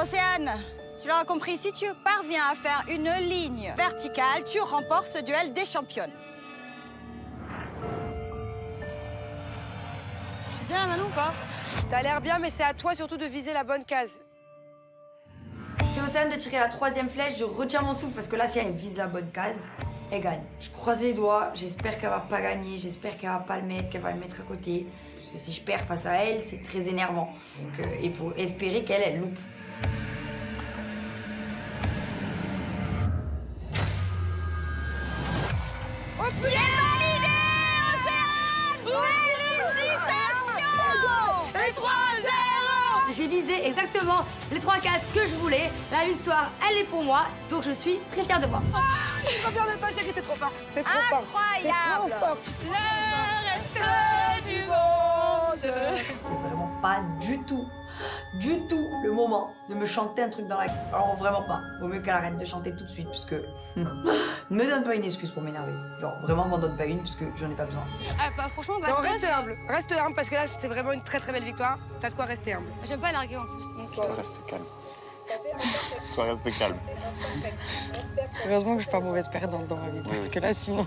Océane, tu l'auras compris, si tu parviens à faire une ligne verticale, tu remportes ce duel des championnes. Je suis bien, Manon, ou pas? T'as l'air bien, mais c'est à toi surtout de viser la bonne case. C'est Océane de tirer la 3e flèche, je retiens mon souffle parce que là, si elle vise la bonne case, elle gagne. Je croise les doigts, j'espère qu'elle va pas gagner, j'espère qu'elle va pas le mettre, qu'elle va le mettre à côté. Parce que si je perds face à elle, c'est très énervant. Donc il faut espérer qu'elle, elle loupe. Oh, c'est validé, Océane! Félicitations! Les 3-0! J'ai visé exactement les 3 cases que je voulais. La victoire, elle est pour moi, donc je suis très fière de moi. Je suis trop fière de toi, chérie, t'es trop forte. T'es trop forte. Incroyable! T'es trop forte. Le reste du monde! C'est vraiment pas du tout le moment de me chanter un truc dans la gueule. Alors vraiment pas. Vaut mieux qu'elle arrête de chanter tout de suite, puisque ne me donne pas une excuse pour m'énerver. Genre vraiment m'en donne pas une, puisque j'en ai pas besoin. Ah, bah, franchement, Non, reste humble. Reste humble parce que là, c'est vraiment une très très belle victoire. T'as de quoi rester humble. j'aime pas larguer en plus. Donc, Toi, reste calme. Toi, reste calme. Heureusement que je suis pas mauvaise perdante dans ma vie, parce que là, sinon...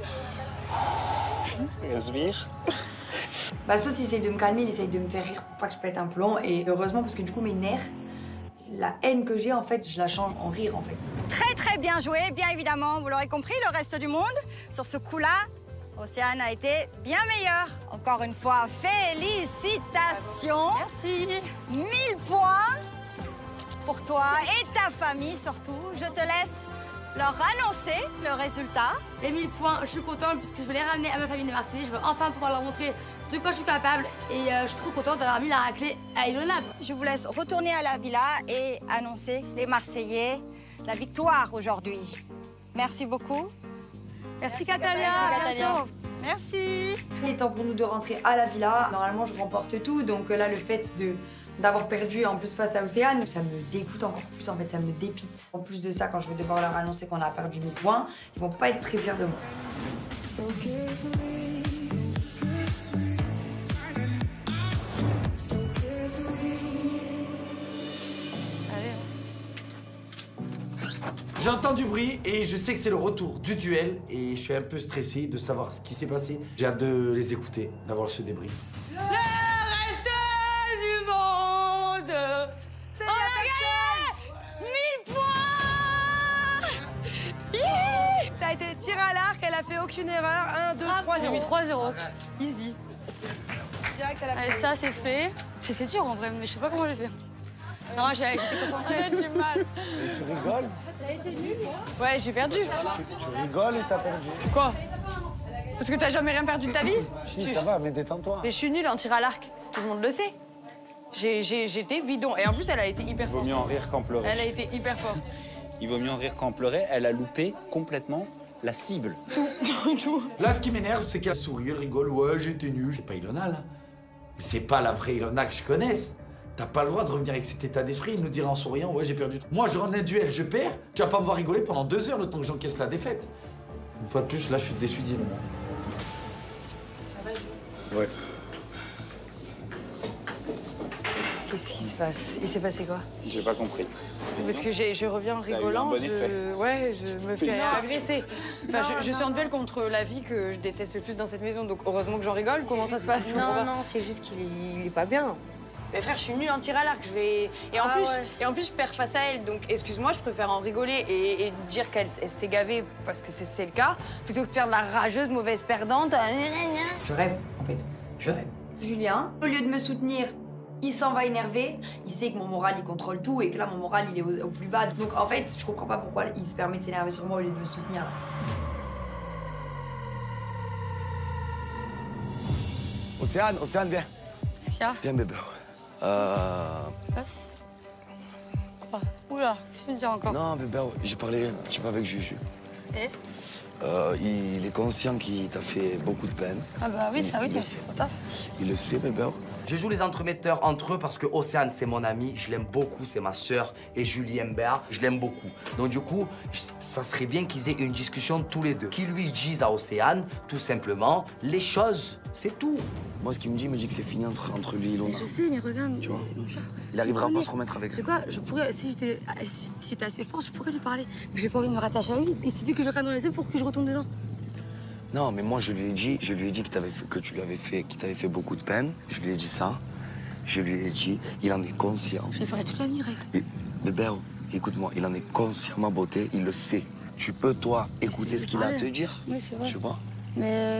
Respire. Bah, Sauce, il essaye de me calmer, il essaye de me faire rire pour pas que je pète un plomb. Et heureusement, parce que du coup, mes nerfs, la haine que j'ai, en fait, je la change en rire, en fait. Très très bien joué, bien évidemment, vous l'aurez compris, le reste du monde. Sur ce coup-là, Océane a été bien meilleure. Encore une fois, félicitations. merci. 1000 points pour toi et ta famille surtout. Je te laisse leur annoncer le résultat. Les 1000 points, je suis contente puisque je veux les ramener à ma famille de Marseille. Je veux enfin pouvoir leur montrer de quoi je suis capable. Et je suis trop contente d'avoir mis la raclée à Ilona. Je vous laisse retourner à la villa et annoncer les Marseillais la victoire aujourd'hui. Merci beaucoup. Merci Catalia. Merci, Catalia. Merci. Il est temps pour nous de rentrer à la villa. Normalement, je remporte tout, donc là, le fait d'avoir perdu en plus face à Océane, ça me dégoûte encore plus, en fait, ça me dépite. En plus de ça, quand je vais devoir leur annoncer qu'on a perdu 1000 points, ils vont pas être très fiers de moi. J'entends du bruit et je sais que c'est le retour du duel et je suis un peu stressé de savoir ce qui s'est passé. J'ai hâte de les écouter, d'avoir ce débrief. Le reste du monde. On a gagné 1000 points. Yeah. Ça a été tir à l'arc, elle a fait aucune erreur. 1, 2, 3, J'ai mis 3-0. Easy. Direct, elle a Allez, fait. ça c'est fait. C'est dur en vrai, mais je sais pas comment j'ai fait. Non, j'étais concentrée. J'ai du mal. Tu rigoles? Ouais, j'ai perdu. Tu rigoles et t'as perdu. Quoi? Parce que t'as jamais rien perdu de ta vie? Si, ça va, mais détends-toi. Mais je suis nulle en tir à l'arc. Tout le monde le sait. J'étais bidon. Et en plus, elle a été hyper Il vaut forte. mieux en rire qu'en pleurer. Elle a été hyper forte. Il vaut mieux en rire qu'en pleurer. Elle a loupé complètement la cible. Tout. Là, ce qui m'énerve, c'est qu'elle sourit, elle rigole. Ouais, j'étais nul. C'est pas Ilona, là. C'est pas la vraie Ilona que je connaisse. T'as pas le droit de revenir avec cet état d'esprit et nous dire en souriant, ouais, j'ai perdu. Moi, je rentre un duel, je perds. Tu vas pas me voir rigoler pendant 2 heures le temps que j'encaisse la défaite. Une fois de plus, là, je suis déçu d'Ilona. Ouais. Qu'est-ce qui se passe? Il s'est passé quoi? J'ai pas compris. Parce que je reviens en Ça a eu un rigolant. bon effet. Ouais, je me fais Félicitations. agresser. Enfin, je suis en duel contre la vie que je déteste le plus dans cette maison. Donc heureusement que j'en rigole. Comment ça se passe? Je comprends pas. Non, c'est juste qu'il est pas bien. Mais frère, je suis nulle en tir à l'arc. Et en plus, je perds face à elle. Donc, excuse-moi, je préfère en rigoler et dire qu'elle s'est gavée parce que c'est le cas, plutôt que de faire de la rageuse, mauvaise perdante. Je rêve, en fait. Je rêve. Julien, au lieu de me soutenir, il s'en va énervé. Il sait que mon moral, il contrôle tout et que là, mon moral, il est au plus bas. Donc, en fait, je comprends pas pourquoi il se permet de s'énerver sur moi au lieu de me soutenir, là. Océane, viens. Qu'est-ce qu'il y a? Viens, bébé. Passe. Quoi? Oula, qu'est-ce que tu me dis encore? Non, bébé, j'ai parlé un petit peu avec Juju. Et? Il est conscient qu'il t'a fait beaucoup de peine. Ah bah oui, ça oui, Il mais le c'est sait. trop tard. Il le sait, bébé. Je joue les entremetteurs entre eux parce que Océane, c'est mon ami, je l'aime beaucoup, c'est ma sœur. Et Julie Mbert, je l'aime beaucoup. Donc du coup, ça serait bien qu'ils aient une discussion tous les deux. Qu'ils lui disent à Océane, tout simplement, les choses, c'est tout. Moi, ce qu'il me dit que c'est fini entre lui et Ilona. Je sais, mais regarde, tu vois, mon cher. il arrivera pas à se remettre avec ça. C'est quoi, je pourrais, si j'étais assez forte, je pourrais lui parler. Mais j'ai pas envie de me rattacher à lui. Il suffit que je regarde dans les yeux pour que je retombe dedans. Non, mais moi, je lui ai dit que tu lui avais fait, qu'il t'avait fait beaucoup de peine. Je lui ai dit ça. Je lui ai dit, il en est conscient. Je l'ai parlé toute la nuit, Reg. Mais Béo, écoute-moi, il en est conscient, ma beauté, il le sait. Tu peux, toi, écouter ce qu'il a à te dire. Oui, c'est vrai. Tu vois? Mais...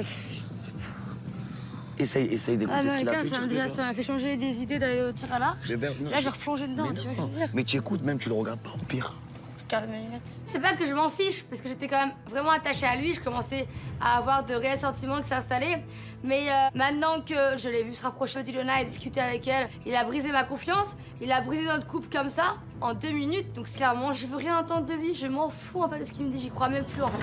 Essaye d'écouter ce qu'il a à te dire. Déjà, ça m'a fait changer des idées d'aller au tir à l'arc. Là, je vais replonger dedans, tu vois ce que je veux dire? Mais tu écoutes même, tu le regardes pas, au pire. Garde mes lunettes. C'est pas que je m'en fiche, parce que j'étais quand même vraiment attachée à lui. Je commençais à avoir de réels sentiments qui s'installaient. Mais maintenant que je l'ai vu se rapprocher d'Ilona et discuter avec elle, il a brisé ma confiance. Il a brisé notre couple comme ça, en 2 minutes. Donc clairement, je veux rien entendre de lui. Je m'en fous un peu de ce qu'il me dit. J'y crois même plus en fait.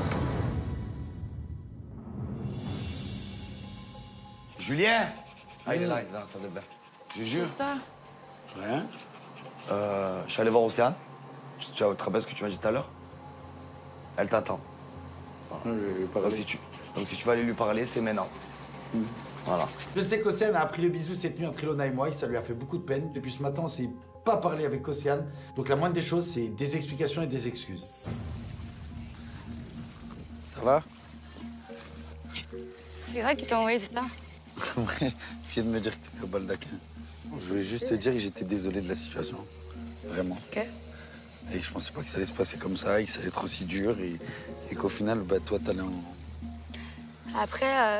Julien! Ah, il est là, ça de bain. Je jure. Rien. Je suis allé voir Océane. Tu te rappelles ce que tu m'as dit tout à l'heure? Elle t'attend. Donc si tu vas aller lui parler, c'est maintenant. Voilà. Je sais qu'Océane a appris le bisou cette nuit entre Ilona et moi, et ça lui a fait beaucoup de peine. Depuis ce matin, on s'est pas parlé avec Océane. Donc la moindre des choses, c'est des explications et des excuses. Ça va? C'est Greg qui t'a envoyé ça? Ouais, viens de me dire que t'étais au baldaquin. Je voulais juste te dire que j'étais désolé de la situation. Vraiment. Ok. Et je pensais pas que ça allait se passer comme ça, et que ça allait être aussi dur, et qu'au final, bah, toi, t'allais en... Après,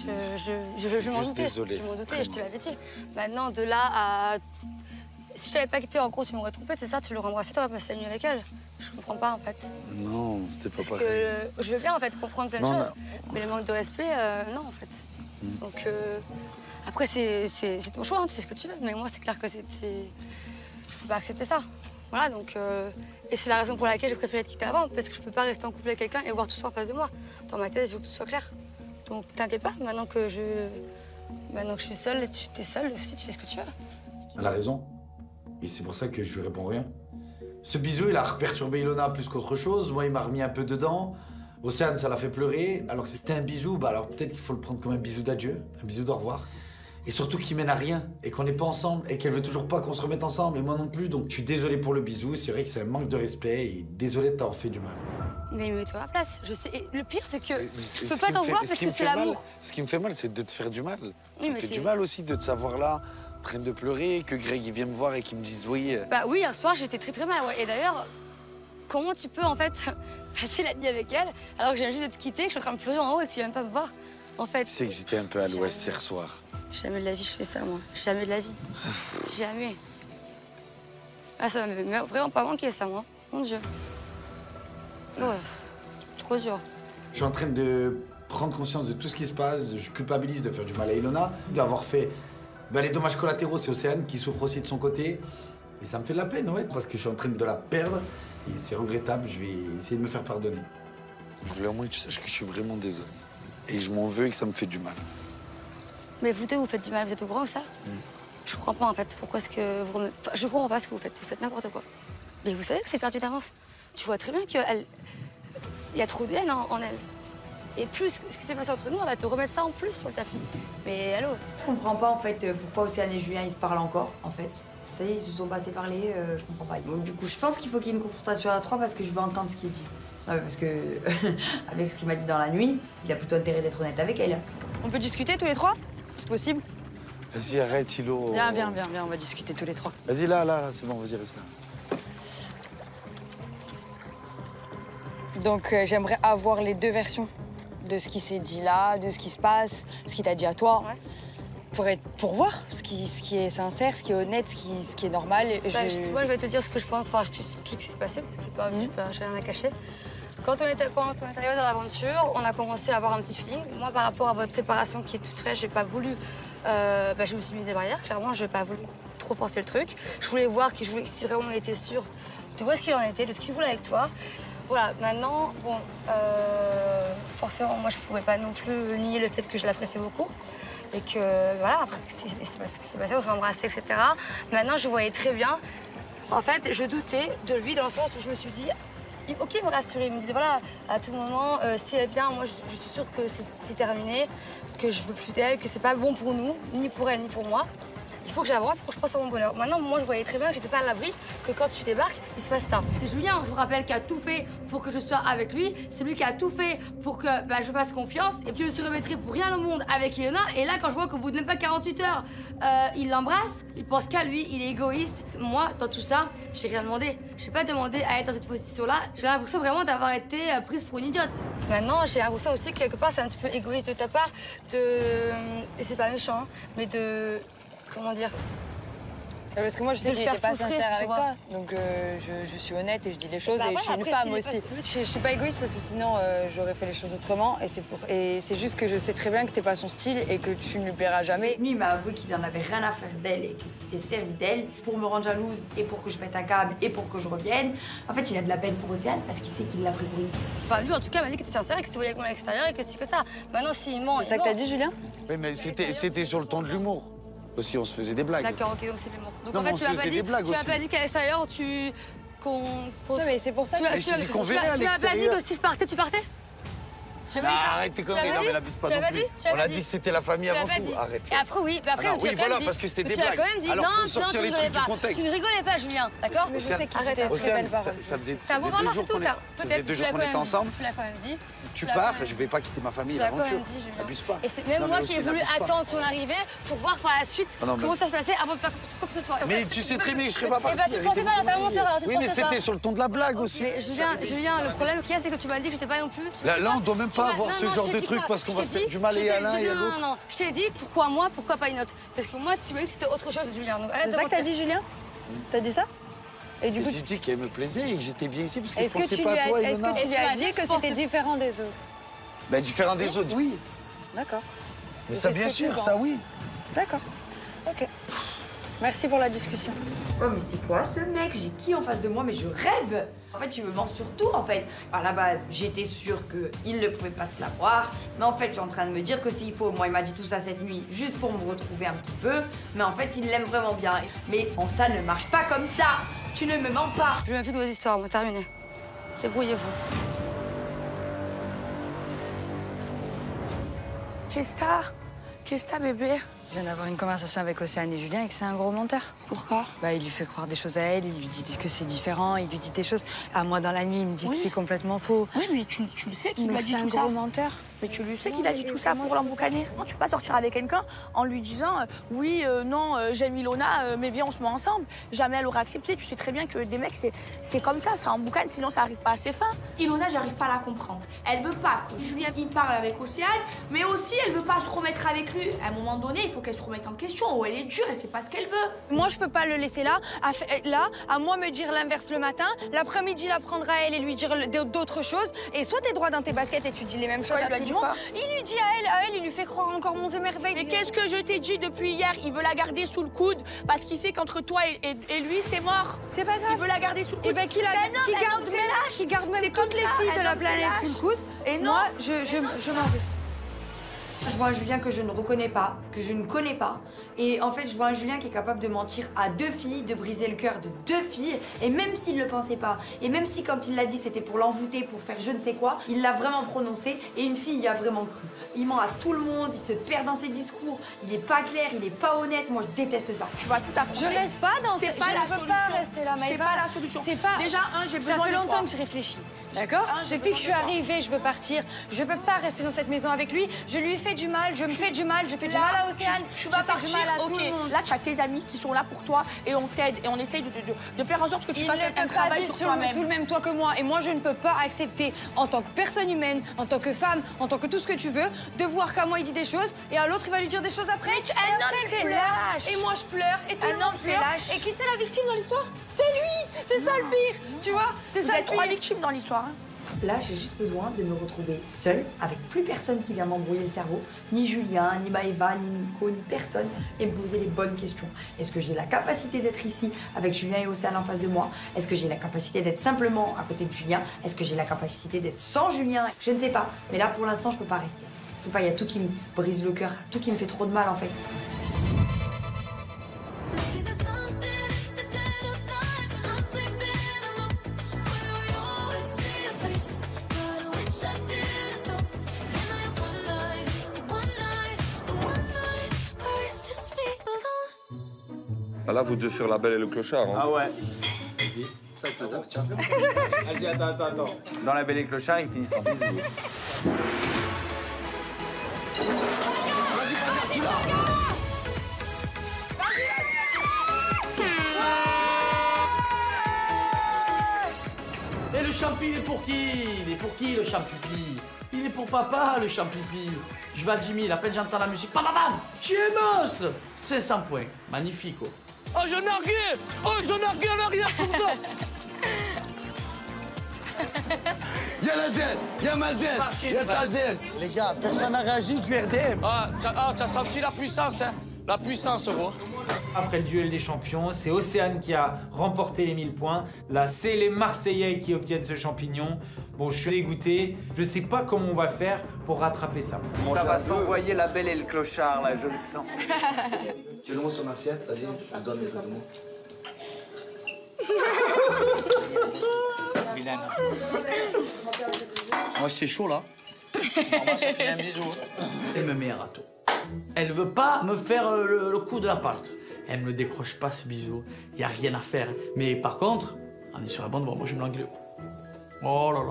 je m'en doutais. Désolé, je m'en doutais, vraiment. je te l'avais dit. Maintenant, de là à... Si je t'avais pas quitté, en gros, tu m'aurais trompé, c'est ça? Tu l'aurais embrassé, t'aurais passé la nuit avec elle? Je comprends pas, en fait. Non, c'était pas Parce pareil. que je veux bien, en fait, comprendre plein de choses. Mais le manque de respect, non, en fait. Donc, après, c'est ton choix, hein, tu fais ce que tu veux. Mais moi, c'est clair que je peux pas accepter ça. Voilà, donc... Et c'est la raison pour laquelle j'ai préféré te quitter avant, parce que je peux pas rester en couple avec quelqu'un et voir tout ça en face de moi. Dans ma tête, il faut que tout soit clair. Donc, t'inquiète pas, maintenant que je suis seule et tu es seule aussi, tu fais ce que tu veux. Elle a raison. Et c'est pour ça que je lui réponds rien. Ce bisou, il a perturbé Ilona plus qu'autre chose. Moi, il m'a remis un peu dedans. Océane, ça l'a fait pleurer. Alors que c'était un bisou, bah alors peut-être qu'il faut le prendre comme un bisou d'adieu, un bisou d'au revoir. Et surtout qu'il mène à rien, et qu'on n'est pas ensemble, et qu'elle veut toujours pas qu'on se remette ensemble, et moi non plus. Donc je suis désolé pour le bisou, c'est vrai que c'est un manque de respect, et désolé de t'avoir fait du mal. Mais mets-toi à la place, je sais. Et le pire, c'est que je peux pas t'en vouloir parce que c'est l'amour. Ce qui me fait mal, c'est de te faire du mal. Oui, ça me mais fait c'est... du mal aussi de te savoir là, en train de pleurer, que Greg il vient me voir et qu'il me dise oui. Bah oui, hier soir, j'étais très mal, ouais. Et d'ailleurs, comment tu peux, en fait, passer la nuit avec elle, alors que j'ai juste de te quitter, que je suis en train de pleurer en haut et que tu viens même pas me voir, en fait. Tu sais que j'étais un peu à l'ouest hier soir. Jamais de la vie je fais ça, moi. Jamais de la vie. Jamais. Ah, ça m'a vraiment pas manqué, ça, moi. Mon Dieu. Ouais, trop dur. Je suis en train de prendre conscience de tout ce qui se passe, je culpabilise de faire du mal à Ilona, d'avoir fait les dommages collatéraux, c'est Océane qui souffre aussi de son côté. Et ça me fait de la peine, ouais, parce que je suis en train de la perdre, et c'est regrettable, je vais essayer de me faire pardonner. Je voulais au moins que tu saches que je suis vraiment désolé. Et je m'en veux et que ça me fait du mal. Mais vous deux, vous faites du mal, vous êtes au grand, ça? Je comprends pas, en fait. Pourquoi est-ce que vous... Enfin, je comprends pas ce que vous faites n'importe quoi. Mais vous savez que c'est perdu d'avance. Tu vois très bien qu'il y a trop de haine en elle. Et plus, ce qui s'est passé entre nous, elle va te remettre ça en plus sur le tapis. Mais allô? Je comprends pas, en fait, pourquoi Océane et Julien, ils se parlent encore, en fait. Ça y est, ils se sont pas assez parlé, je comprends pas. Donc, du coup, je pense qu'il faut qu'il y ait une confrontation à 3 parce que je veux entendre ce qu'il dit. Ouais, parce que, avec ce qu'il m'a dit dans la nuit, il a plutôt intérêt d'être honnête avec elle. On peut discuter tous les 3? C'est possible? Vas-y, arrête, Hilo. Viens, on va discuter tous les 3. Vas-y, là, c'est bon, vas-y, reste là. Donc, j'aimerais avoir les 2 versions de ce qui s'est dit là, de ce qui se passe, ce qu'il t'a dit à toi. Ouais. Pour voir ce qui est sincère, ce qui est honnête, ce qui est normal. Moi, je vais te dire ce que je pense, enfin, tout ce qui s'est passé, parce que j'ai rien à cacher. Quand on est arrivé dans l'aventure, on a commencé à avoir un petit feeling. Moi, par rapport à votre séparation qui est toute fraîche, j'ai pas voulu... je me suis mis des barrières, clairement, je n'ai pas voulu trop forcer le truc. Je voulais voir si vraiment on était sûr de où est-ce qu'il en était, de ce qu'il voulait avec toi. Voilà, maintenant, bon, forcément, moi, je pouvais pas non plus nier le fait que je l'appréciais beaucoup. Et que, voilà, après, ce qui s'est passé, on s'est embrassés, etc. Maintenant, je voyais très bien. En fait, je doutais de lui dans le sens où je me suis dit, OK, il me rassurait. Il me disait, voilà, à tout moment, si elle vient, moi, je suis sûre que c'est terminé, que je veux plus d'elle, que c'est pas bon pour nous, ni pour elle, ni pour moi. Il faut que j'avance, il faut que je pense à mon bonheur. Maintenant, moi, je voyais très bien que j'étais pas à l'abri, que quand tu débarques, il se passe ça. C'est Julien, je vous rappelle, qui a tout fait pour que je sois avec lui. C'est lui qui a tout fait pour que je fasse confiance. Et puis, je se remettrai pour rien au monde avec Ilona. Et là, quand je vois qu'au bout de même pas 48 heures, il l'embrasse, il pense qu'à lui, il est égoïste. Moi, dans tout ça, j'ai rien demandé. J'ai pas demandé à être dans cette position-là. J'ai l'impression vraiment d'avoir été prise pour une idiote. Maintenant, j'ai l'impression aussi que quelque part, c'est un petit peu égoïste de ta part de... Et c'est pas méchant, hein, mais de... Comment dire? Parce que moi, je sais qu'il n'était pas sincère avec toi. Donc, je suis honnête et je dis les choses. Et je suis une femme aussi. Je suis pas égoïste parce que sinon, j'aurais fait les choses autrement. Et c'est juste que je sais très bien que t'es pas son style et que tu ne lui plairas jamais. Lui, il m'a avoué qu'il en avait rien à faire d'elle et qu'il s'était servi d'elle pour me rendre jalouse et pour que je pète un câble et pour que je revienne. En fait, il a de la peine pour Océane parce qu'il sait qu'il l'a pris pour une. Enfin, lui, en tout cas, m'a dit que t'étais sincère et que tu voyais avec moi à l'extérieur et que c'est que ça. Maintenant, s'il ment. C'est ça que t'as dit, Julien? Oui, mais c'était sur le ton de l'humour. Aussi, on se faisait des blagues. D'accord, OK, donc c'est l'humour. Donc non, en fait, tu m'as pas dit qu'à l'extérieur, Non, mais c'est pour ça que je dis qu'on verrait à l'extérieur. Tu m'as pas dit que si je partais, tu partais? Arrête tes conneries, non mais n'abuse pas non plus. On a dit que c'était la famille avant tout, arrête. Et après oui, mais après oui, voilà, parce que c'était des blagues. Tu as quand même dit non, tu ne rigolais pas. Tu ne rigolais pas, Julien, d'accord? Arrête. Ça faisait 2 jours qu'on était ensemble. Tu l'as quand même dit. Tu pars, je vais pas quitter ma famille, l'aventure. Abuse pas. Et c'est même moi qui ai voulu attendre son arrivée pour voir par la suite comment ça se passait avant de faire quoi que ce soit. Mais tu sais très bien que je serais pas parti. Eh ben tu pensais pas, t'es un menteur alors. Oui, mais c'était sur le ton de la blague aussi. Julien, le problème qu'il y a, c'est que tu m'as dit que j'étais pas non plus. Là, on doit même pas avoir ce genre de truc parce qu'on va se faire du mal et à l'un et à l'autre. Non, je t'ai dit pourquoi moi, pourquoi pas une autre. Parce que moi, tu m'as dit que c'était autre chose, Julien. C'est ça que t'as dit, Julien? T'as dit ça? Et du coup, j'ai dit qu'elle me plaisait et que j'étais bien ici parce que je pensais pas à toi, Ilona. Est-ce que tu lui as dit que c'était différent des autres? Ben, différent des autres, oui. D'accord. Mais ça, bien sûr, ça, oui. D'accord. OK. Merci pour la discussion. Oh, mais c'est quoi ce mec? J'ai qui en face de moi? Mais je rêve! En fait, il me ment sur tout, en fait. À la base, j'étais sûre qu'il ne pouvait pas se la voir. Mais en fait, je suis en train de me dire que s'il faut, moi, il m'a dit tout ça cette nuit juste pour me retrouver un petit peu. Mais en fait, il l'aime vraiment bien. Mais ça ne marche pas comme ça! Tu ne me mens pas! Je ne veux plus de vos histoires, moi, terminé. Débrouillez-vous. Qu'est-ce que t'as, bébé? Je viens d'avoir une conversation avec Océane et Julien et que c'est un gros menteur. Pourquoi? Bah, il lui fait croire des choses à elle, il lui dit que c'est différent, il lui dit des choses. À moi, dans la nuit, il me dit que c'est complètement faux. Oui, mais tu le sais qu'il m'a dit tout ça. C'est un gros menteur. Mais tu le sais qu'il a dit tout ça pour l'emboucaner. Tu peux pas sortir avec quelqu'un en lui disant oui, non, j'aime Ilona, mais viens, on se met ensemble. Jamais elle aurait accepté. Tu sais très bien que des mecs, c'est comme ça emboucane, sinon ça arrive pas à ses fins. Ilona, j'arrive pas à la comprendre. Elle veut pas que Julien il parle avec Océane, mais aussi elle veut pas se remettre avec lui. À un moment donné, il faut qu'elle se remette en question. Ou elle est dure, elle sait pas ce qu'elle veut. Moi, je peux pas le laisser là, à moi me dire l'inverse le matin, l'après-midi la prendre à elle et lui dire d'autres choses. Et soit t'es droit dans tes baskets et tu dis les mêmes choses à tout le monde. Il lui dit à elle, il lui fait croire encore monts et merveilles. Mais qu'est-ce que je t'ai dit depuis hier? Il veut la garder sous le coude parce qu'il sait qu'entre toi et lui, c'est mort. C'est pas grave. Il veut la garder sous le coude. Et ben qui garde même toutes les filles de la planète sous le coude. Et non, moi, je m'en vais. Je vois un Julien que je ne reconnais pas, que je ne connais pas. Et en fait, je vois un Julien qui est capable de mentir à 2 filles, de briser le cœur de 2 filles. Et même s'il ne le pensait pas, et même si quand il l'a dit, c'était pour l'envoûter, pour faire je ne sais quoi, il l'a vraiment prononcé et une fille y a vraiment cru. Il ment à tout le monde, il se perd dans ses discours, il n'est pas clair, il n'est pas honnête. Moi, je déteste ça. Tu vas tout apporter. Je reste pas dans C'est pas la solution. Je peux pas rester là, C'est pas la solution. C'est pas... Déjà, j'ai besoin de toi. Ça fait longtemps que je réfléchis. D'accord? Depuis que je suis arrivée, je veux partir. Je peux pas rester dans cette maison avec lui. Je lui fais du mal, je me fais du mal, je fais du mal à Océane. Tu vas partir, du mal à tout le monde. Là, tu as tes amis qui sont là pour toi et on t'aide et on essaye de faire en sorte que tu fasses un travail sur toi-même. Sous le même toit que moi. Et moi, je ne peux pas accepter, en tant que personne humaine, en tant que femme, en tant que tout ce que tu veux, de voir qu'à moi, il dit des choses et à l'autre, il va lui dire des choses après. Un homme, c'est lâche. Et moi, je pleure. Et tout le monde pleure. Et qui c'est la victime dans l'histoire? C'est lui. C'est ça le pire. Tu vois? C'est ça le pire. Vous êtes 3 victimes dans l'histoire. Là, j'ai juste besoin de me retrouver seule, avec plus personne qui vient m'embrouiller le cerveau, ni Julien, ni Maëva, ni Nico, ni personne, et me poser les bonnes questions. Est-ce que j'ai la capacité d'être ici avec Julien et Océane en face de moi? Est-ce que j'ai la capacité d'être simplement à côté de Julien? Est-ce que j'ai la capacité d'être sans Julien? Je ne sais pas, mais là, pour l'instant, je peux pas rester. Je sais pas, il y a tout qui me brise le cœur, tout qui me fait trop de mal en fait. Ah là, vous devez faire la belle et le clochard. Hein. Ah ouais. Vas-y. Vas-y, attends. Dans la belle et le clochard, ils finissent en bisous. Et le champi, il est pour qui? Il est pour qui, le champipi? Il est pour papa, le champipi. Je vais à 10 000, à peine j'entends la musique. Bam, bam, bam! Je suis un monstre! 500 points. Magnifique, oh. Oh, je n'ai rien! Oh, je n'ai rien pour toi! Y'a la Z, y'a ma Z, y'a ta Z. Les gars, personne n'a réagi du RDM. Ah, t'as senti la puissance, hein? La puissance, gros. Après le duel des champions, c'est Océane qui a remporté les 1000 points. Là, c'est les Marseillais qui obtiennent ce champignon. Bon, je suis dégoûté. Je sais pas comment on va faire pour rattraper ça. Ça va s'envoyer la belle et le clochard, là, je le sens. Tu le mets sur l'assiette, vas-y, je te donne les mots. Vilaine. Moi, c'est chaud, là. Moi, ça fait un bisou. Elle me met un râteau. Elle veut pas me faire le coup de la patte. Elle me décroche pas ce bisou. Y a rien à faire. Mais par contre, on est sur la bonne voie. Moi, je me l'engueule. Oh là là.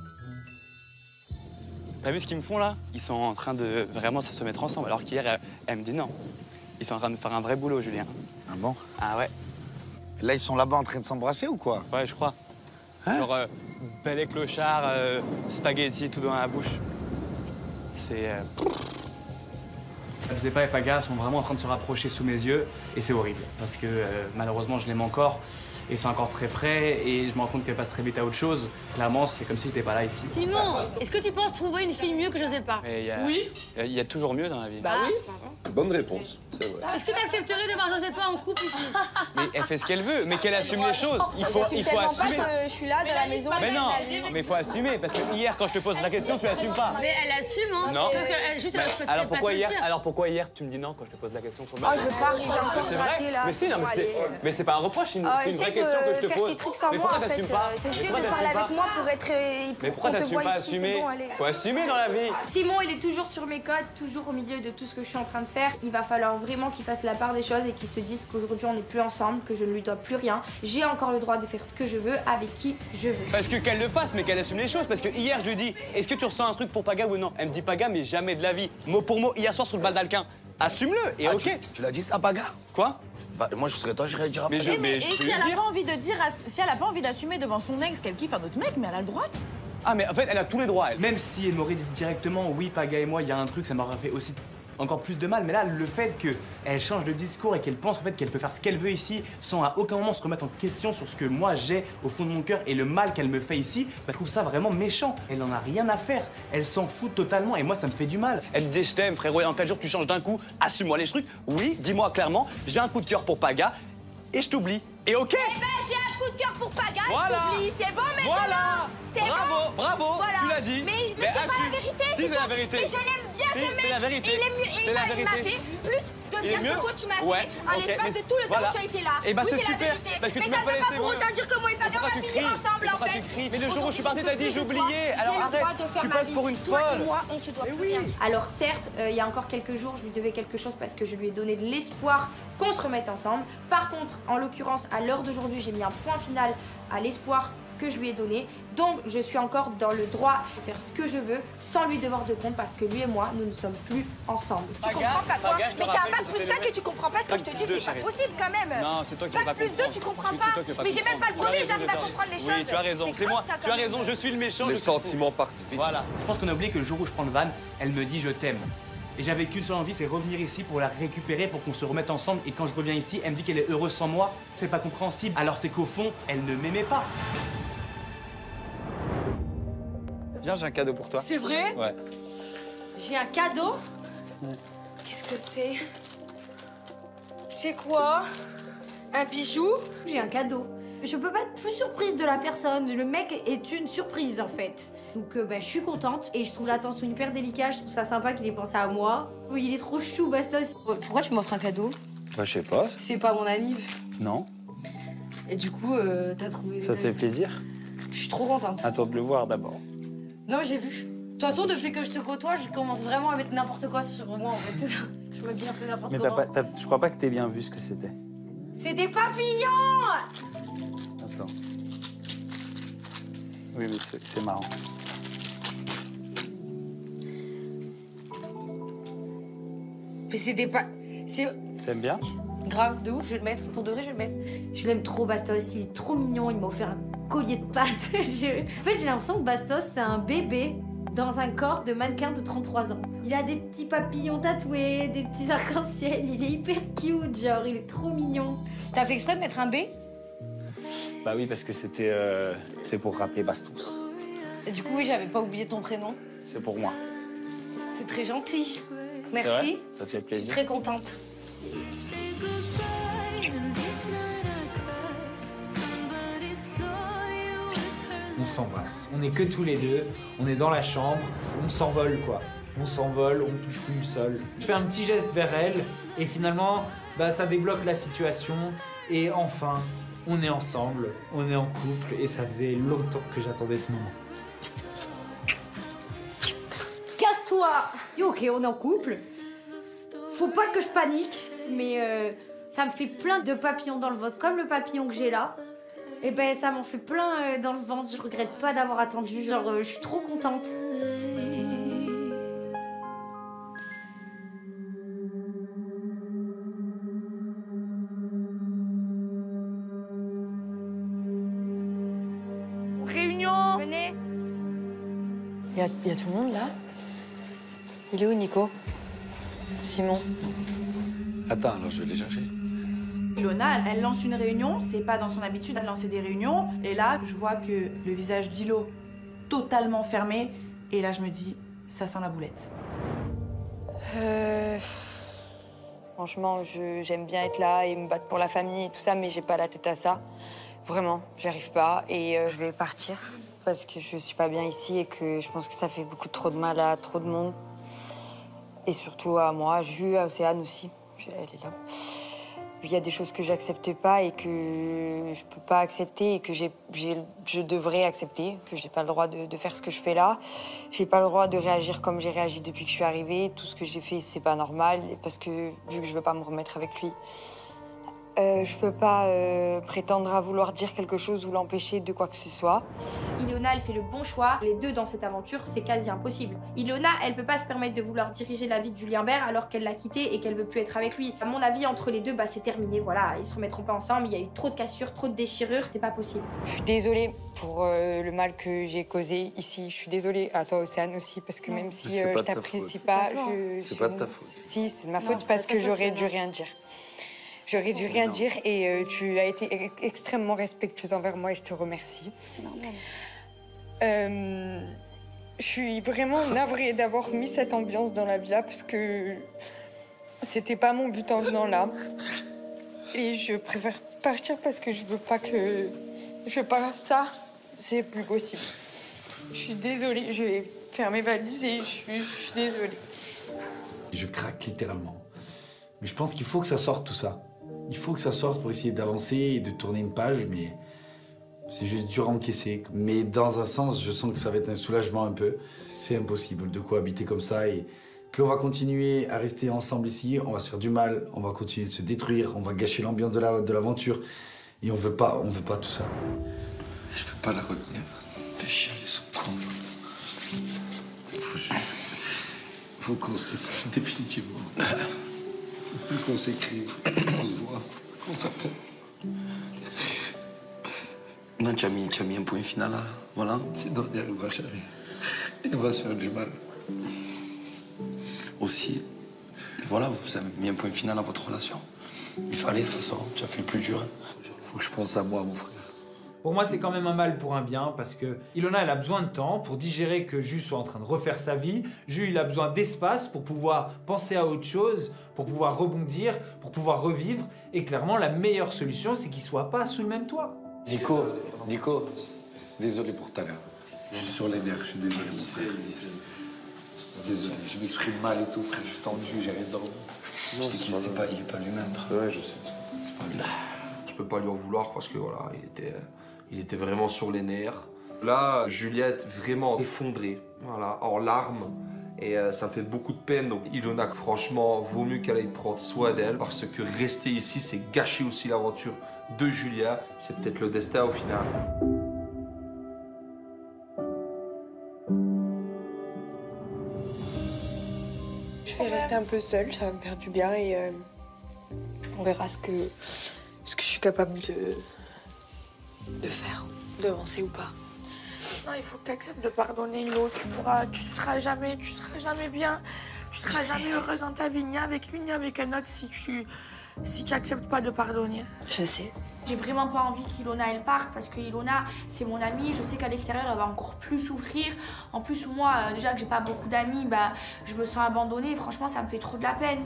T'as vu ce qu'ils me font là? Ils sont en train de vraiment se mettre ensemble. Alors qu'hier, elle me dit non. Ils sont en train de faire un vrai boulot, Julien. Ah bon? Ah ouais. Là, ils sont là-bas en train de s'embrasser ou quoi? Ouais, je crois. Hein? Genre, bel et clochard, spaghetti, tout dans la bouche. C'est... Giuseppa et Paga sont vraiment en train de se rapprocher sous mes yeux et c'est horrible parce que malheureusement je l'aime encore et c'est encore très frais et je me rends compte qu'elle passe très vite à autre chose. Clairement, c'est comme si j'étais pas là ici. Simon, est-ce que tu penses trouver une fille mieux que Giuseppa? Oui. Il y a toujours mieux dans la vie. Bah oui. Bonne réponse, c'est vrai. Est-ce que tu accepterais de voir Giuseppa en couple ici? Mais elle fait ce qu'elle veut, mais qu'elle assume les choses. Il faut assumer. Pas que je suis là, dans la maison. Mais non, mais il faut assumer parce que hier, quand je te pose la question, tu assumes pas. Mais elle assume, hein. Non. Juste, Bah, alors pourquoi hier tu me dis non quand je te pose la question? Oh, je vais pas arriver encore C'est raté vrai? là. Mais si, non, mais c'est pas un reproche, c'est une vraie question que je te pose. Faire tes trucs sans mais moi, pourquoi en fait. t'assumes pas? T'es obligé de parler avec moi pour être... Mais pourquoi t'assumes pas assumer? Faut assumer dans la vie. Simon, il est toujours sur mes codes, toujours au milieu de tout ce que je suis en train de faire. Il va falloir vraiment qu'il fasse la part des choses et qu'il se dise qu'aujourd'hui on n'est plus ensemble, que je ne lui dois plus rien. J'ai encore le droit de faire ce que je veux, avec qui je veux. Parce que qu'elle le fasse, mais qu'elle assume les choses. Parce que hier, je lui dis, est-ce que tu ressens un truc pour Paga ou non? Elle me dit Paga, mais jamais de la vie. Mot pour mot, hier soir sur le bal d'Alquin. Assume-le, et ok. Tu l'as dit ça, Paga? Quoi? Bah, moi, je serais toi, j'irais dire après. Et si elle n'a pas envie de dire, si elle n'a pas envie d'assumer devant son ex qu'elle kiffe un autre mec, mais elle a le droit. Ah, mais en fait, elle a tous les droits, elle. Même si elle m'aurait dit directement oui, Paga et moi, il y a un truc, ça m'aurait fait aussi encore plus de mal. Mais là, le fait qu'elle change de discours et qu'elle pense en fait qu'elle peut faire ce qu'elle veut ici sans à aucun moment se remettre en question sur ce que moi j'ai au fond de mon cœur et le mal qu'elle me fait ici, bah, je trouve ça vraiment méchant. Elle en a rien à faire. Elle s'en fout totalement et moi, ça me fait du mal. Elle disait je t'aime, frérot, et en 4 jours, tu changes d'un coup. Assume-moi les trucs. Oui, dis-moi clairement, j'ai un coup de cœur pour Paga et je t'oublie. Et ok? Eh ben, j'ai un coup de cœur pour Paga, voilà. je t'oublie. C'est bon maintenant. Voilà. Bravo, bon. bravo, Voilà. tu l'as dit. Mais c'est pas la vérité. Si, c'est la vérité. Mais je l'aime bien si, ce mec. c'est la vérité. Il est mieux. C'est la vérité. Il m'a fait plus de bien que toi tu m'as fait en l'espace de tout le temps que tu as été là. Et bah oui, c'est c'est la super. vérité. Parce que mais tu ça m'as ne veut pas pas pour autant dire que moi et Paga on va finir ensemble en fait. Mais le jour où je suis parti, t'as dit j'ai oublié. Alors arrête. Tu passes pour une Toi folle. et moi, on se doit plus rien. Alors certes, il y a encore quelques jours, je lui devais quelque chose parce que je lui ai donné de l'espoir qu'on se remette ensemble. Par contre, en l'occurrence, à l'heure d'aujourd'hui, j'ai mis un point final à l'espoir que je lui ai donné. Donc, je suis encore dans le droit de faire ce que je veux sans lui devoir de compte parce que lui et moi, nous ne sommes plus ensemble. Tu comprends pas quoi? Mais t'as un bac plus 5 et tu comprends pas ce que je te dis, c'est pas possible quand même. Non, c'est toi qui vas pas comprendre. Bac plus 2, tu comprends pas. Mais j'ai même pas le brevet, j'arrive à comprendre les choses. Oui, tu as raison, c'est moi. Tu as raison, je suis le méchant. Les sentiments partent. Voilà. Je pense qu'on a oublié que le jour où je prends le van, elle me dit je t'aime. Et j'avais qu'une seule envie, c'est revenir ici pour la récupérer, pour qu'on se remette ensemble. Et quand je reviens ici, elle me dit qu'elle est heureuse sans moi. C'est pas compréhensible. Alors c'est qu'au fond, elle ne m'aimait pas. Viens, j'ai un cadeau pour toi. C'est vrai? Ouais. J'ai un cadeau? Qu'est-ce que c'est? C'est quoi? Un bijou? J'ai un cadeau. je peux pas être plus surprise de la personne. Le mec est une surprise en fait. Donc je suis contente et je trouve l'attention hyper délicate. Je trouve ça sympa qu'il ait pensé à moi. Oui, il est trop chou, Bastos. Pourquoi tu m'offres un cadeau? Bah, je sais pas. C'est pas mon anniv. Non. Et du coup, t'as trouvé... Ça te fait plaisir? Je suis trop contente. Attends de le voir d'abord. Non, j'ai vu. De toute façon, depuis que je te côtoie, je commence vraiment à mettre n'importe quoi sur moi en fait. Je m'habille un peu n'importe Mais comment. je crois pas que t'aies bien vu ce que c'était. C'est des papillons! Attends. Oui, mais c'est marrant. Mais c'est des pas... T'aimes bien? Grave, de ouf, je vais le mettre. Pour de vrai, je vais le mettre. Je l'aime trop, Bastos. Il est trop mignon. Il m'a offert un collier de pâtes. En fait, j'ai l'impression que Bastos, c'est un bébé dans un corps de mannequin de 33 ans. Il a des petits papillons tatoués, des petits arcs-en-ciel. Il est hyper cute, genre, il est trop mignon. T'as fait exprès de mettre un B? Bah oui, parce que c'est pour rappeler Bastos. Et du coup, oui, j'avais pas oublié ton prénom. C'est pour moi. C'est très gentil. C'est Merci. vrai? Ça te fait Je suis plaisir? très contente. On s'embrasse. On est que tous les deux, on est dans la chambre, on s'envole quoi. On s'envole, on touche plus le sol. Je fais un petit geste vers elle et finalement, bah, ça débloque la situation et enfin, on est ensemble, on est en couple et ça faisait longtemps que j'attendais ce moment. Casse-toi! Ok, on est en couple. Faut pas que je panique, mais ça me fait plein de papillons dans le ventre, comme le papillon que j'ai là. Et ben ça m'en fait plein dans le ventre. Je regrette pas d'avoir attendu. Genre, je suis trop contente. Réunion! Venez. Il y a tout le monde là? Il est où, Nico? Simon? Attends, alors je vais les chercher. Ilona, elle lance une réunion, c'est pas dans son habitude de lancer des réunions. Et là, je vois que le visage d'Ilo totalement fermé. Et là, je me dis, ça sent la boulette. Franchement, j'aime bien être là et me battre pour la famille et tout ça, mais j'ai pas la tête à ça. Vraiment, j'y arrive pas. Et je vais partir parce que je suis pas bien ici et que je pense que ça fait beaucoup trop de mal à trop de monde. Et surtout à moi, à Océane aussi. Elle est là. Il y a des choses que j'accepte pas et que je peux pas accepter et que je devrais accepter, que j'ai pas le droit de faire ce que je fais là. J'ai pas le droit de réagir comme j'ai réagi depuis que je suis arrivée. Tout ce que j'ai fait, c'est pas normal parce que vu que je veux pas me remettre avec lui, je peux pas prétendre à vouloir dire quelque chose ou l'empêcher de quoi que ce soit. Ilona, elle fait le bon choix. Les deux dans cette aventure, c'est quasi impossible. Ilona, elle peut pas se permettre de vouloir diriger la vie de Julien Bert alors qu'elle l'a quitté et qu'elle veut plus être avec lui. À mon avis, entre les deux, bah c'est terminé, voilà. Ils se remettront pas ensemble, il y a eu trop de cassures, trop de déchirures, c'est pas possible. Je suis désolée pour le mal que j'ai causé ici. Je suis désolée à toi, Océane, aussi, parce que même si je t'apprécie pas, c'est pas de ta faute. Si, c'est de ma faute parce que j'aurais dû rien dire. J'aurais dû rien dire et tu as été extrêmement respectueuse envers moi et je te remercie. C'est normal. Je suis vraiment navrée d'avoir mis cette ambiance dans la villa parce que c'était pas mon but en venant là. Et je préfère partir parce que je veux pas ça. C'est plus possible. Je suis désolée, je vais faire mes valises et je suis désolée. Je craque littéralement. Mais je pense qu'il faut que ça sorte tout ça. Il faut que ça sorte pour essayer d'avancer et de tourner une page, mais c'est juste dur à encaisser. Mais dans un sens, je sens que ça va être un soulagement un peu. C'est impossible de cohabiter comme ça et plus on va continuer à rester ensemble ici, on va se faire du mal, on va continuer de se détruire, on va gâcher l'ambiance de l'aventure et on veut pas tout ça. Je peux pas la retenir. Fais chialer son con. Faut qu'on s'écrive définitivement. Faut plus qu'on s'écrive, faut plus qu'on se voit, faut qu'on s'appelle. Non, tu as mis un point final là, voilà. Sinon, on n'y arrivera jamais. Et on va se faire du mal. Aussi, voilà, vous avez mis un point final à votre relation. Il fallait, de toute façon, tu as fait le plus dur. Faut que je pense à moi, mon frère. Pour moi, c'est quand même un mal pour un bien parce que Ilona, elle a besoin de temps pour digérer que Jus soit en train de refaire sa vie. Jus, il a besoin d'espace pour pouvoir penser à autre chose, pour pouvoir rebondir, pour pouvoir revivre. Et clairement, la meilleure solution, c'est qu'ils ne soient pas sous le même toit. Nico, désolé pour tout à l'heure. Je suis sur les nerfs, je suis désolé. Désolé, je m'exprime mal et tout, frère. Je suis tendu, j'ai rien dormi. Non, c'est qu'il est pas lui-même. Ouais, je sais. C'est pas lui. Je peux pas lui en vouloir parce que voilà, il était vraiment sur les nerfs. Là, Juliette vraiment effondrée, voilà, en larmes. Et ça me fait beaucoup de peine. Donc Ilona, franchement, vaut mieux qu'elle aille prendre soin d'elle parce que rester ici, c'est gâcher aussi l'aventure de Julia. C'est peut-être le destin au final. Je vais rester un peu seule, ça va me faire du bien et on verra ce que je suis capable de faire, d'avancer ou pas. Non, il faut que tu acceptes de pardonner, Ilo. Tu seras jamais bien. Tu seras jamais heureuse dans ta vie, ni avec lui, ni avec un autre, si tu acceptes pas de pardonner. Je sais. J'ai vraiment pas envie qu'Ilona, elle parte, parce que Ilona, c'est mon amie. Je sais qu'à l'extérieur, elle va encore plus souffrir. En plus, moi, déjà que j'ai pas beaucoup d'amis, bah, je me sens abandonnée. Franchement, ça me fait trop de la peine.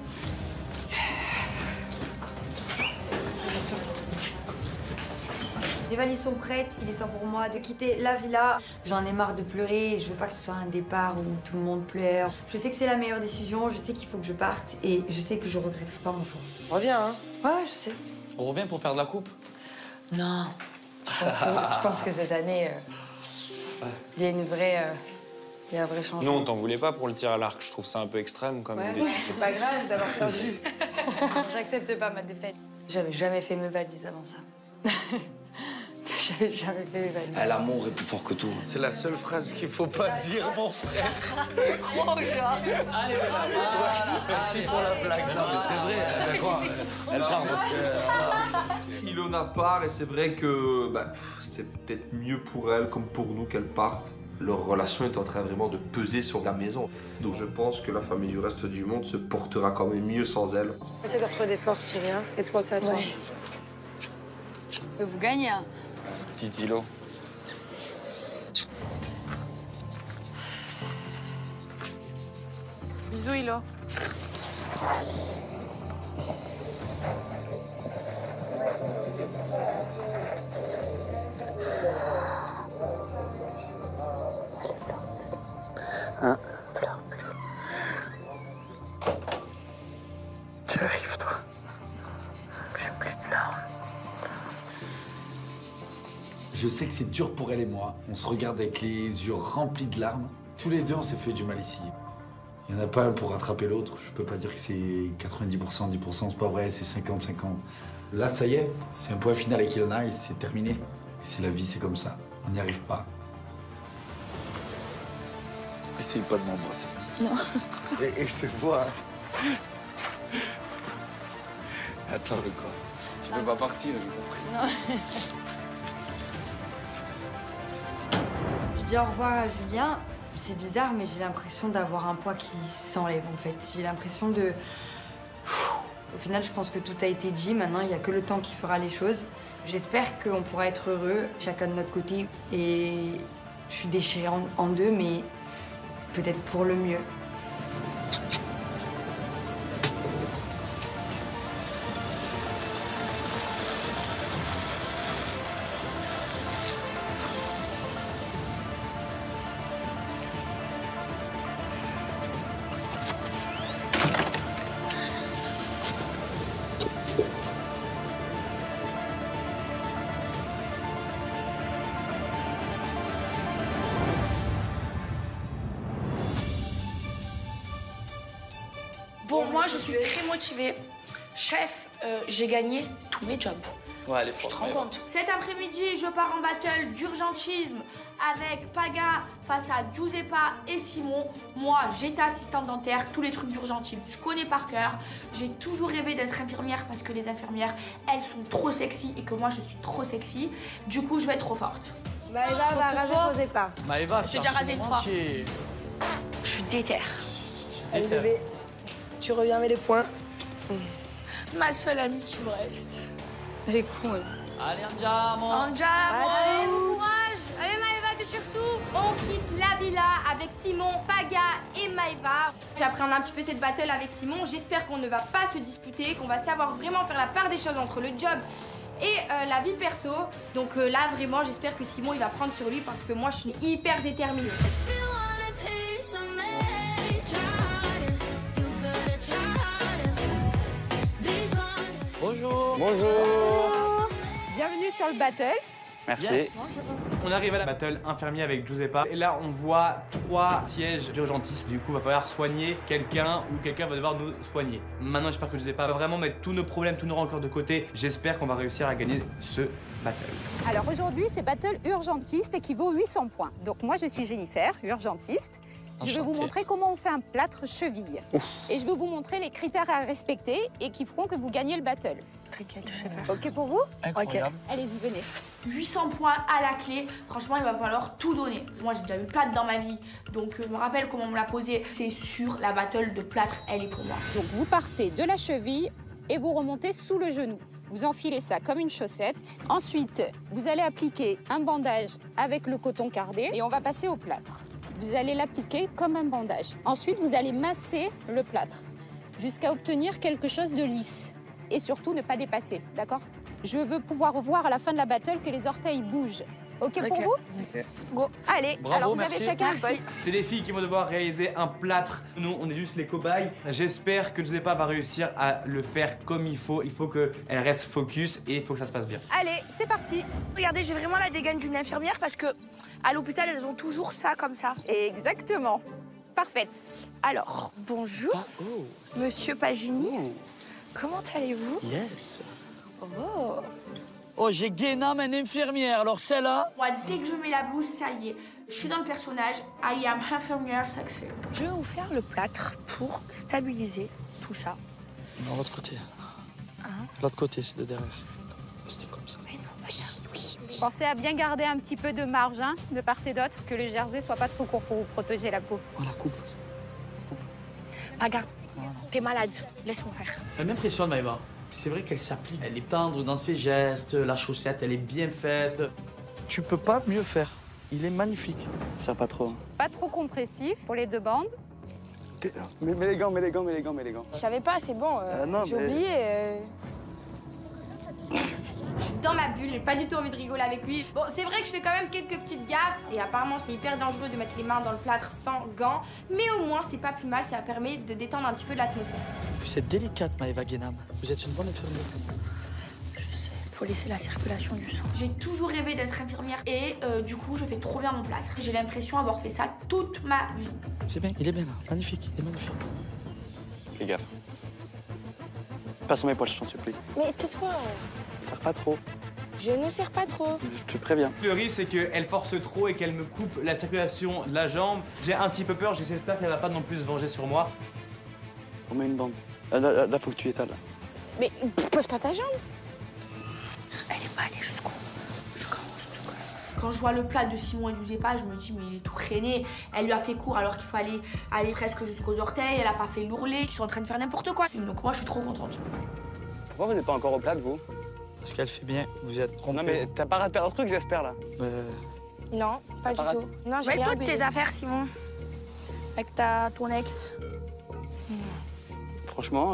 Mes valises sont prêtes, il est temps pour moi de quitter la villa. J'en ai marre de pleurer, je veux pas que ce soit un départ où tout le monde pleure. Je sais que c'est la meilleure décision, je sais qu'il faut que je parte et je sais que je regretterai pas mon choix. Reviens, hein? Ouais, je sais. On revient pour perdre la coupe? Non. Je pense que cette année, il y a un vrai changement. Nous, on t'en voulait pas pour le tir à l'arc. Je trouve ça un peu extrême comme décision. C'est pas grave d'avoir perdu. J'accepte pas ma défaite. J'avais jamais fait mes valises avant ça. J'avais jamais fait mes valises. L'amour est plus fort que tout. C'est la seule phrase qu'il faut pas dire, mon frère. C'est trop, genre. Allez, merci pour la blague. Non, mais c'est vrai, d'accord. Elle part parce que... Ilona part et c'est vrai que c'est peut-être mieux pour elle comme pour nous qu'elle parte. Leur relation est en train vraiment de peser sur la maison. Donc je pense que la famille du reste du monde se portera quand même mieux sans elle. Essaye de retrouver des forces, Cyrien, et de penser à toi. Vous gagnez. Petit îlot. Bisous, Ilo. Hein? Tu arrives, toi. J'ai plus de larmes. Je sais que c'est dur pour elle et moi. On se regarde avec les yeux remplis de larmes. Tous les deux, on s'est fait du mal ici. Il n'y en a pas un pour rattraper l'autre. Je peux pas dire que c'est 90%, 10%, c'est pas vrai, c'est 50-50. Là, ça y est, c'est un point final avec Ilona et c'est terminé. C'est la vie, c'est comme ça. On n'y arrive pas. Essaye pas de m'embrasser. Non. Et je te vois. Attends, le corps. Tu peux pas partir, j'ai compris. Non. Je dis au revoir à Julien. C'est bizarre, mais j'ai l'impression d'avoir un poids qui s'enlève, en fait. J'ai l'impression de... Au final, je pense que tout a été dit. Maintenant, il n'y a que le temps qui fera les choses. J'espère qu'on pourra être heureux, chacun de notre côté. Et je suis déchirée en deux, mais peut-être pour le mieux. Bon, moi, je suis très motivée. Chef, j'ai gagné tous mes jobs. Ouais, elle est Je forte. te rends compte. Cet après-midi, je pars en battle d'urgentisme avec Paga face à Giuseppa et Simon. Moi, j'étais assistante dentaire, tous les trucs d'urgentisme, je connais par cœur. J'ai toujours rêvé d'être infirmière parce que les infirmières, elles sont trop sexy et que moi, je suis trop sexy. Du coup, je vais être trop forte. Maëva va raser Giuseppa. Maëva, J'ai déjà rasé une fois. Je suis déter. Allez, bébé, tu reviens avec les points. Ma seule amie qui me reste. Elle est con, elle. Allez, andiamo. Allez, bon courage. Allez, Maëva, déchire tout. On quitte la villa avec Simon, Paga et Maëva. J'appréhende un petit peu cette battle avec Simon. J'espère qu'on ne va pas se disputer, qu'on va savoir vraiment faire la part des choses entre le job Et la vie perso, donc là vraiment j'espère que Simon il va prendre sur lui parce que moi je suis hyper déterminée. Bonjour. Bonjour. Bienvenue sur le battle. Merci. Yes. On arrive à la battle infirmier avec Giuseppa. Et là, on voit 3 sièges d'urgentistes. Du coup, il va falloir soigner quelqu'un ou quelqu'un va devoir nous soigner. Maintenant, j'espère que Giuseppa va vraiment mettre tous nos problèmes, tous nos rancœurs de côté. J'espère qu'on va réussir à gagner ce battle. Alors aujourd'hui, c'est battle urgentiste qui vaut 800 points. Donc moi, je suis Jennifer, urgentiste. Je vais vous montrer comment on fait un plâtre cheville. Ouf. Et je vais vous montrer les critères à respecter et qui feront que vous gagnez le battle. T'inquiète, je sais faire. OK pour vous? Incroyable. OK. Allez-y, venez. 800 points à la clé. Franchement, il va falloir tout donner. Moi, j'ai déjà eu le plâtre dans ma vie. Donc, je me rappelle comment on me l'a posé. C'est sûr, la battle de plâtre, elle est pour moi. Donc, vous partez de la cheville et vous remontez sous le genou. Vous enfilez ça comme une chaussette. Ensuite, vous allez appliquer un bandage avec le coton cardé et on va passer au plâtre. Vous allez l'appliquer comme un bandage. Ensuite, vous allez masser le plâtre jusqu'à obtenir quelque chose de lisse. Et surtout, ne pas dépasser, d'accord? Je veux pouvoir voir à la fin de la battle que les orteils bougent. OK pour vous? Go. Allez, Bravo, alors vous merci. avez chacun un poste. C'est les filles qui vont devoir réaliser un plâtre. Nous, on est juste les cobayes. J'espère que Giuseppa va réussir à le faire comme il faut. Il faut qu'elle reste focus et il faut que ça se passe bien. Allez, c'est parti. Regardez, j'ai vraiment la dégaine d'une infirmière parce que à l'hôpital, elles ont toujours ça comme ça. Exactement. Parfaite. Alors, bonjour, Monsieur Pagini. Comment allez-vous? Yes. Oh. Oh, j'ai Guénam, une infirmière, alors celle-là. Moi, dès que je mets la blouse, ça y est. Je suis dans le personnage. I am infirmière sexy. Je vais vous faire le plâtre pour stabiliser tout ça. Non, l'autre côté. Hein? L'autre côté, c'est de derrière. C'était comme ça. Mais non, regarde, oui. Pensez à bien garder un petit peu de marge, hein, de part et d'autre, que le jersey soit pas trop court pour vous protéger la peau. Voilà, coupe. Regarde, t'es malade. Laisse-moi faire. Elle m'impressionne, Maëva. C'est vrai qu'elle s'applique. Elle est tendre dans ses gestes, la chaussette, elle est bien faite. Tu peux pas mieux faire. Il est magnifique. Ça pas trop. Pas trop compressif pour les deux bandes. Mets les gants, mets les gants, mets les gants, mets les gants. Je savais pas, c'est bon. non, j'ai oublié. Je suis dans ma bulle, j'ai pas du tout envie de rigoler avec lui. Bon, c'est vrai que je fais quand même quelques petites gaffes et apparemment c'est hyper dangereux de mettre les mains dans le plâtre sans gants, mais au moins c'est pas plus mal, ça permet de détendre un petit peu l'atmosphère. Vous êtes délicate, Maëva Guénam. Vous êtes une bonne infirmière. Faut laisser la circulation du sang. J'ai toujours rêvé d'être infirmière et du coup, je fais trop bien mon plâtre. J'ai l'impression d'avoir fait ça toute ma vie. C'est bien, il est bien là. Magnifique, il est magnifique. Fais gaffe. Pas sur mes poils, je t'en supplie. Mais tais-toi. Serre pas trop. Je ne serre pas trop. Je te préviens. Le risque, c'est qu'elle force trop et qu'elle me coupe la circulation de la jambe. J'ai un petit peu peur, j'espère qu'elle va pas non plus se venger sur moi. On met une bande. Là, faut que tu étales. Mais pose pas ta jambe. Elle est pas allée jusqu'au bout. Quand je vois le plat de Simon et Giuseppa, je me dis, mais il est tout traîné. Elle lui a fait court alors qu'il fallait aller presque jusqu'aux orteils. Elle a pas fait l'ourlet, qu'ils sont en train de faire n'importe quoi. Donc moi, je suis trop contente. Pourquoi vous n'êtes pas encore au plat, vous? Parce qu'elle fait bien, vous êtes trompé. Non, mais t'as pas raté un truc, j'espère, là. Non, pas du tout. Non, j'ai Mets rien toutes tes affaires, Simon. Avec ton ex. Franchement,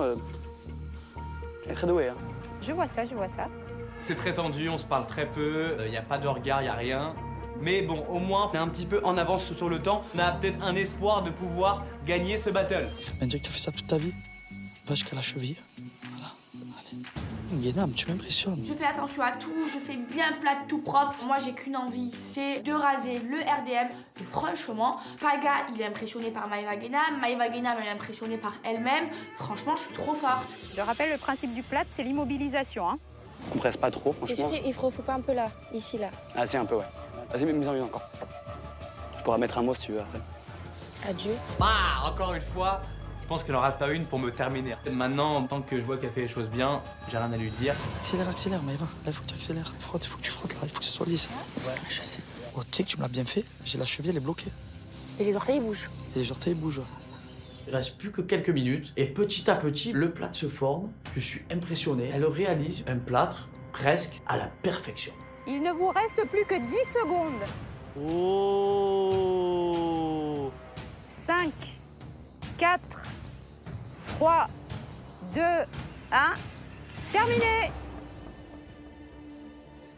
elle est très douée, hein. Je vois ça, je vois ça. C'est très tendu, on se parle très peu, il n'y a pas de regard, il n'y a rien. Mais bon, au moins, on est un petit peu en avance sur le temps. On a peut-être un espoir de pouvoir gagner ce battle. On dirait que tu as fait ça toute ta vie. Va jusqu'à la cheville. Voilà. Allez. Guénam, tu m'impressionnes. Je fais attention à tout, je fais bien le plat tout propre. Moi, j'ai qu'une envie, c'est de raser le RDM. Et franchement, Paga, il est impressionné par Maëva Guénam. Maëva Guénam, elle est impressionnée par elle-même. Franchement, je suis trop forte. Je rappelle, le principe du plâtre, c'est l'immobilisation, hein. On presse pas trop, franchement. Il faut pas un peu là, ici, là. Ah si, un peu, ouais. Vas-y, mets-en une encore. Tu pourras mettre un mot si tu veux après. Adieu. Bah, encore une fois, je pense qu'elle en rate pas une pour me terminer. Maintenant, en tant que je vois qu'elle fait les choses bien, j'ai rien à lui dire. Accélère, accélère, Maëva. Là, il faut que tu accélères. Frotte, il faut que tu frottes là, il faut que ce soit lisse. Ouais. Je sais. Oh, tu sais que tu me l'as bien fait, j'ai la cheville, elle est bloquée. Et les orteils bougent. Et les orteils bougent. Il reste plus que quelques minutes et petit à petit, le plâtre se forme. Je suis impressionné. Elle réalise un plâtre presque à la perfection. Il ne vous reste plus que 10 secondes. Oh 5, 4, 3, 2, 1. Terminé.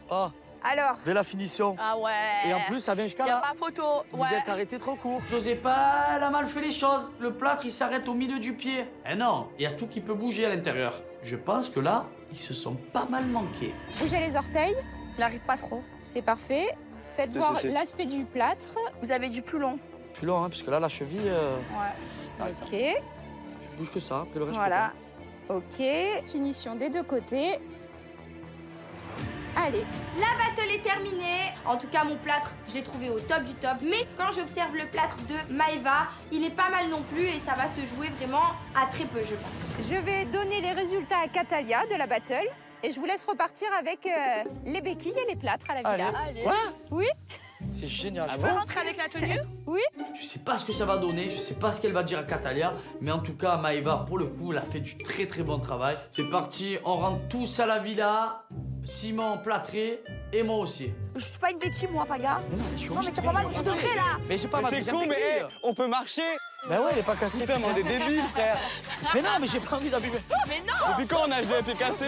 Oh. Alors. Dès la finition. Ah ouais. Et en plus, ça vient jusqu'à là. Y a pas photo. Vous êtes arrêté trop court. Josépa, elle a mal fait les choses. Le plâtre, il s'arrête au milieu du pied. Eh non, il y a tout qui peut bouger à l'intérieur. Je pense que là, ils se sont pas mal manqués. Bougez les orteils. Il n'arrive pas trop. C'est parfait. Faites voir l'aspect du plâtre. Vous avez du plus long. Plus long, hein, parce que là, la cheville... Ouais. Ok. Je bouge que ça, après le reste, voilà. Ok. Finition des deux côtés. Allez. La battle est terminée. En tout cas, mon plâtre, je l'ai trouvé au top du top. Mais quand j'observe le plâtre de Maëva, il est pas mal non plus et ça va se jouer vraiment à très peu, je pense. Je vais donner les résultats à Catalia de la battle. Et je vous laisse repartir avec les béquilles et les plâtres à la villa. Allez. Quoi? Oui. C'est génial. Tu veux rentrer avec la tenue? Oui. Je sais pas ce que ça va donner, je sais pas ce qu'elle va dire à Catalia, mais en tout cas, Maëva, pour le coup, elle a fait du très très bon travail. C'est parti, on rentre tous à la villa. Simon plâtré et moi aussi. Je suis pas une béquille, moi, Paga. Non, mais t'as pas mal de degrés, là. Mais c'est pas ma deuxième béquille. mais on peut marcher. Ben ouais, elle est pas cassée. Putain, mais on est débiles, frère. Mais non, mais j'ai pas envie d'abîmer. Mais non. Depuis quand on a acheté les pieds cassés?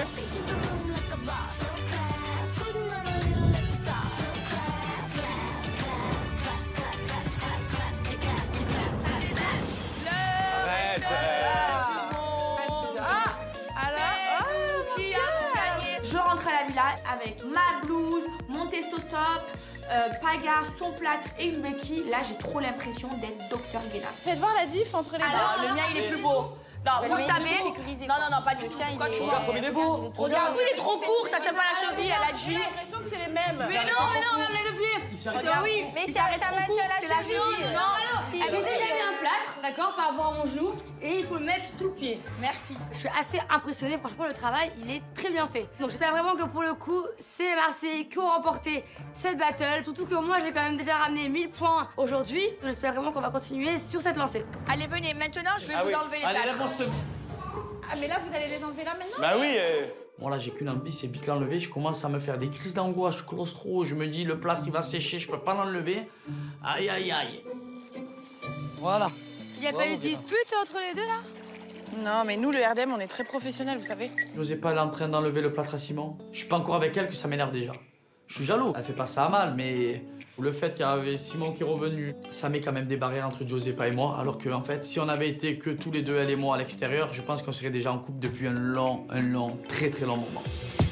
Je rentre à la villa avec ma blouse, mon testo top, Paga, son plâtre et une béquille. Là, j'ai trop l'impression d'être Dr Guéna. Faites voir la diff entre les deux. Alors, le mien, il est plus beau. Non, vous le savez. Non, pas du tout. Pourquoi tu vois? Comme il est beau. Regarde, il est trop court, ça tient pas la cheville, elle a dit. J'ai l'impression que c'est les mêmes. Mais non, regarde le pied. Il s'arrête Oui, mais il s'arrête trop court, c'est la cheville. J'ai déjà mis un plâtre, d'accord, par rapport à mon genou, et il faut le mettre tout le pied. Merci. Je suis assez impressionnée, franchement, le travail, il est très bien fait. Donc j'espère vraiment que pour le coup, c'est Marseille qui ont remporté cette battle. Surtout que moi, j'ai quand même déjà ramené 1000 points aujourd'hui. Donc j'espère vraiment qu'on va continuer sur cette lancée. Allez, venez, maintenant, je vais vous enlever les Allez, plâtres. lève-moi cette... Ah, mais là, vous allez les enlever là maintenant? Bah oui. Bon, là, j'ai qu'une envie, c'est vite l'enlever. Je commence à me faire des crises d'angoisse, claustro. Je me dis, le plâtre, il va sécher, je peux pas l'enlever. Aïe, aïe, aïe. Voilà. Il n'y a pas eu de dispute entre les deux, là? Non, mais nous, le RDM, on est très professionnels, vous savez. J'osais pas aller en train d'enlever le plâtre à Simon. Je suis pas encore avec elle que ça m'énerve déjà. Je suis jaloux. Elle fait pas ça à mal, mais le fait qu'il y avait Simon qui est revenu, ça met quand même des barrières entre Josépa et moi. Alors que, en fait, si on avait été que tous les deux, elle et moi, à l'extérieur, je pense qu'on serait déjà en couple depuis un long, très très long moment.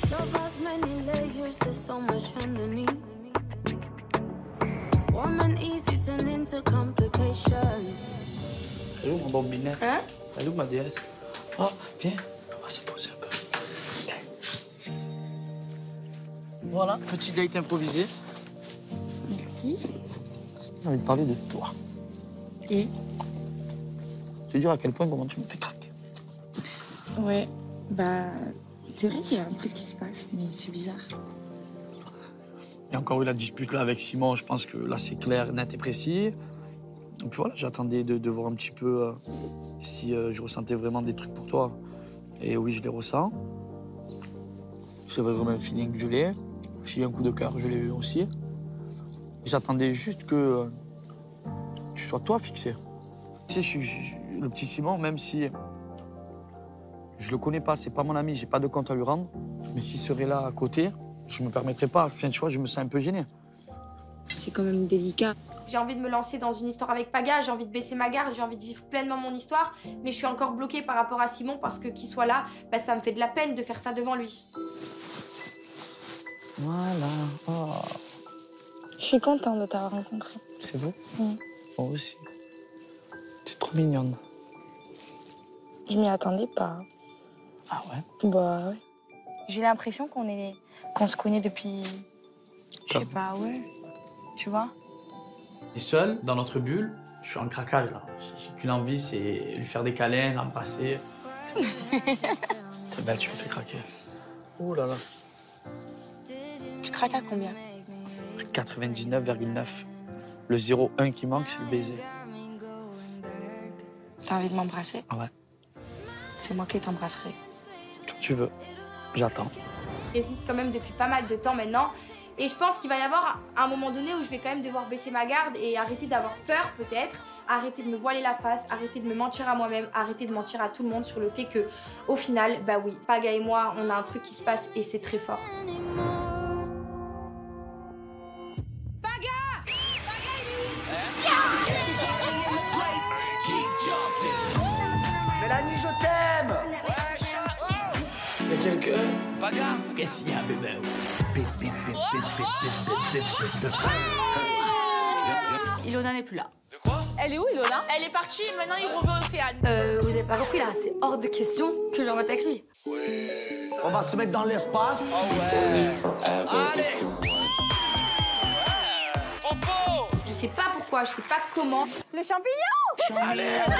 Elle est où, mon bambinette? Hein? Elle est où, ma déesse? Oh, viens, on va se poser un peu. Voilà, petit date improvisé. Merci. J'ai envie de parler de toi. Et? Te dire à quel point comment tu me fais craquer. Ouais, bah... C'est vrai qu'il y a un truc qui se passe, mais c'est bizarre. Il y a encore eu la dispute là avec Simon, je pense que là c'est clair, net et précis. Et puis voilà, j'attendais de voir un petit peu si je ressentais vraiment des trucs pour toi. Et oui, je les ressens. J'avais vraiment un feeling que je l'ai. J'ai eu un coup de cœur, je l'ai eu aussi. J'attendais juste que tu sois toi fixé. Tu sais, le petit Simon, même si je le connais pas, c'est pas mon ami, j'ai pas de compte à lui rendre, mais s'il serait là à côté, je me permettrais pas. Enfin, tu vois, je me sens un peu gêné. C'est quand même délicat. J'ai envie de me lancer dans une histoire avec Paga, j'ai envie de baisser ma garde, j'ai envie de vivre pleinement mon histoire, mais je suis encore bloquée par rapport à Simon parce que qu'il soit là, bah, ça me fait de la peine de faire ça devant lui. Voilà. Oh. Je suis contente de t'avoir rencontré. C'est beau? Moi aussi. T'es trop mignonne. Je m'y attendais pas. Ah ouais? Bah ouais. J'ai l'impression qu'on se connaît depuis... Je sais pas, ouais. Tu vois? Et seul, dans notre bulle, je suis en craquage là. J'ai qu'une envie, c'est lui faire des câlins, l'embrasser. T'es belle, tu me fais craquer. Oh là là. Tu craques à combien? 99,9. Le 0,1 qui manque, c'est le baiser. T'as envie de m'embrasser? Ah ouais. C'est moi qui t'embrasserai. Quand tu veux. J'attends. Je résiste quand même depuis pas mal de temps maintenant. Et je pense qu'il va y avoir un moment donné où je vais quand même devoir baisser ma garde et arrêter d'avoir peur peut-être, arrêter de me voiler la face, arrêter de me mentir à moi-même, arrêter de mentir à tout le monde sur le fait que, au final, bah oui, Paga et moi, on a un truc qui se passe et c'est très fort. quelqu'un. Paga. Qu'est-ce qu'il y a, bébé? Ilona n'est plus là. De quoi? Elle est où, Ilona? Elle est partie, maintenant il revient au Océane. Vous avez pas compris là, c'est hors de question que je remette avec lui. On va se mettre dans l'espace. Allez. Je sais pas pourquoi, je sais pas comment. Le champignon!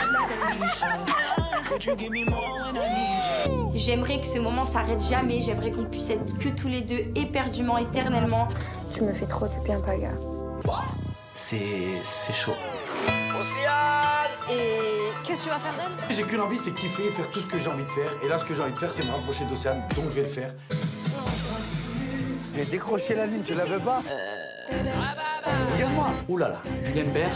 J'aimerais que ce moment s'arrête jamais. J'aimerais qu'on puisse être que tous les deux, éperdument, éternellement. Tu me fais trop du bien, Paga. C'est chaud. Océane! Et qu'est-ce que tu vas faire d'elle? J'ai qu'une envie, c'est kiffer, faire tout ce que j'ai envie de faire. Et là, ce que j'ai envie de faire, c'est me rapprocher d'Océane, donc je vais le faire. J'ai décroché la ligne, tu la veux pas? Regarde-moi. Ouh là là, Julien Bert.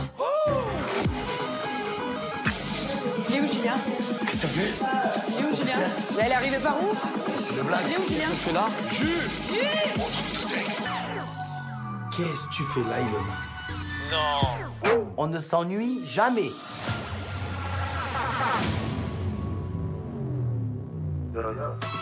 Il est où, Julien? Qu'est-ce que ça fait? Il est où, Julien? Mais elle est arrivée par où? C'est le blague. Il est où, Julien? Qu'est-ce que tu fais là? Qu'est-ce que tu fais là, Ilona? Non. On ne s'ennuie jamais. Non, non.